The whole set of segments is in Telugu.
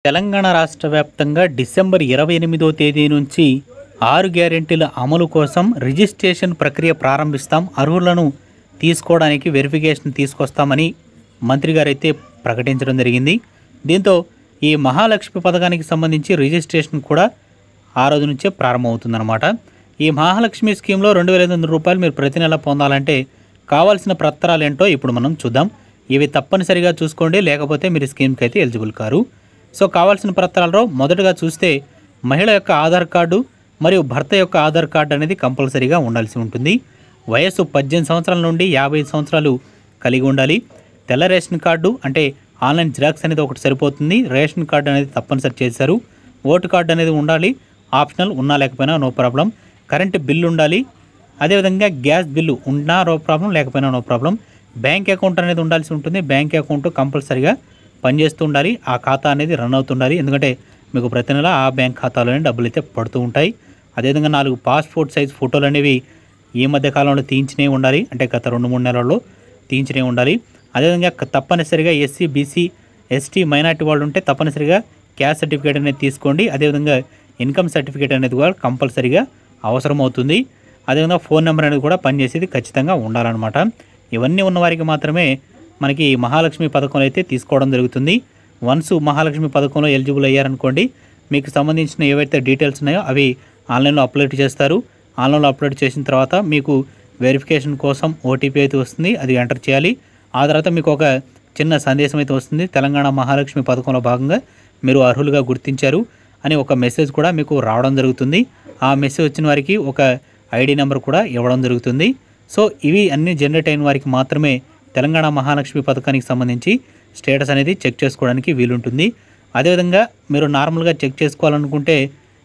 తెలంగాణ రాష్ట్ర వ్యాప్తంగా డిసెంబర్ 28వ తేదీ నుంచి 6 గ్యారెంటీల అమలు కోసం రిజిస్ట్రేషన్ ప్రక్రియ ప్రారంభిస్తాం, అర్హులను తీసుకోవడానికి వెరిఫికేషన్ తీసుకొస్తామని మంత్రి గారు అయితే ప్రకటించడం జరిగింది. దీంతో ఈ మహాలక్ష్మి పథకానికి సంబంధించి రిజిస్ట్రేషన్ కూడా ఆ రోజు నుంచే ప్రారంభమవుతుందన్నమాట. ఈ మహాలక్ష్మి స్కీమ్లో 2,500 రూపాయలు మీరు ప్రతి నెల పొందాలంటే కావాల్సిన పత్రాలు ఏంటో ఇప్పుడు మనం చూద్దాం. ఇవి తప్పనిసరిగా చూసుకోండి, లేకపోతే మీరు స్కీమ్కి అయితే ఎలిజిబుల్ కారు. సో కావాల్సిన పత్రాలలో మొదటగా చూస్తే మహిళ యొక్క ఆధార్ కార్డు మరియు భర్త యొక్క ఆధార్ కార్డు అనేది కంపల్సరీగా ఉండాల్సి ఉంటుంది. వయస్సు 18 సంవత్సరాల నుండి 55 సంవత్సరాలు కలిగి ఉండాలి. తెల్ల రేషన్ కార్డు అంటే ఆన్లైన్ జిరాక్స్ అనేది ఒకటి సరిపోతుంది. రేషన్ కార్డు అనేది తప్పనిసరి చేశారు. ఓటు కార్డు అనేది ఉండాలి, ఆప్షనల్ ఉన్నా లేకపోయినా నో ప్రాబ్లం. కరెంటు బిల్లు ఉండాలి, అదేవిధంగా గ్యాస్ బిల్లు ఉన్నా నో ప్రాబ్లం, లేకపోయినా నో ప్రాబ్లం. బ్యాంక్ అకౌంట్ అనేది ఉండాల్సి ఉంటుంది. బ్యాంక్ అకౌంట్ కంపల్సరీగా పనిచేస్తూ ఉండాలి. ఆ ఖాతా అనేది రన్ అవుతుండాలి, ఎందుకంటే మీకు ప్రతి నెల ఆ బ్యాంక్ ఖాతాలోనే డబ్బులు అయితే పడుతూ ఉంటాయి. అదేవిధంగా 4 పాస్పోర్ట్ సైజ్ ఫోటోలు అనేవి ఈ మధ్య కాలంలో తీయించినవి ఉండాలి, అంటే గత 2-3 నెలల్లో తీయించినవి ఉండాలి. అదేవిధంగా తప్పనిసరిగా ఎస్సీ, బీసీ, ఎస్టీ, మైనార్టీ వాళ్ళు ఉంటే తప్పనిసరిగా క్యాస్ట్ సర్టిఫికేట్ అనేది తీసుకోండి. అదేవిధంగా ఇన్కమ్ సర్టిఫికేట్ అనేది కూడా కంపల్సరీగా అవసరం అవుతుంది. అదేవిధంగా ఫోన్ నెంబర్ అనేది కూడా పనిచేసేది ఖచ్చితంగా ఉండాలన్నమాట. ఇవన్నీ ఉన్న వారికి మాత్రమే మనకి మహాలక్ష్మి పథకంలో అయితే తీసుకోవడం జరుగుతుంది. వన్స్ మహాలక్ష్మి పథకంలో ఎలిజిబుల్ అయ్యారనుకోండి, మీకు సంబంధించిన ఏవైతే డీటెయిల్స్ ఉన్నాయో అవి ఆన్లైన్లో అప్లోడ్ చేస్తారు. ఆన్లైన్లో అప్లోడ్ చేసిన తర్వాత మీకు వెరిఫికేషన్ కోసం ఓటీపీ అయితే వస్తుంది, అది ఎంటర్ చేయాలి. ఆ తర్వాత మీకు ఒక చిన్న సందేశం అయితే వస్తుంది, తెలంగాణ మహాలక్ష్మి పథకంలో భాగంగా మీరు అర్హులుగా గుర్తించారు అని ఒక మెసేజ్ కూడా మీకు రావడం జరుగుతుంది. ఆ మెసేజ్ వచ్చిన వారికి ఒక ఐడి నెంబర్ కూడా ఇవ్వడం జరుగుతుంది. సో ఇవి అన్నీ జనరేట్ అయిన వారికి మాత్రమే తెలంగాణ మహాలక్ష్మి పథకానికి సంబంధించి స్టేటస్ అనేది చెక్ చేసుకోవడానికి వీలుంటుంది. అదేవిధంగా మీరు నార్మల్గా చెక్ చేసుకోవాలనుకుంటే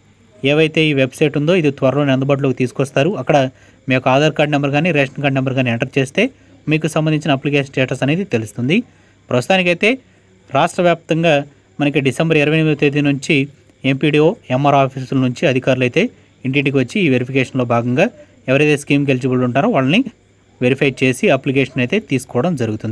ఏవైతే ఈ వెబ్సైట్ ఉందో ఇది త్వరలోనే అందుబాటులోకి తీసుకొస్తారు. అక్కడ మీ యొక్క ఆధార్ కార్డ్ నెంబర్ కానీ రేషన్ కార్డ్ నెంబర్ కానీ ఎంటర్ చేస్తే మీకు సంబంధించిన అప్లికేషన్ స్టేటస్ అనేది తెలుస్తుంది. ప్రస్తుతానికైతే రాష్ట్ర వ్యాప్తంగా మనకి డిసెంబర్ 28వ తేదీ నుంచి ఎంపీడీఓ, ఎంఆర్ఓ ఆఫీసుల నుంచి అధికారులు అయితే ఇంటింటికి వచ్చి ఈ వెరిఫికేషన్లో భాగంగా ఎవరైతే స్కీమ్కి ఎలిజిబుల్ ఉంటారో వాళ్ళని వెరిఫై చేసి అప్లికేషన్ అయితే తీసుకోవడం జరుగుతుంది.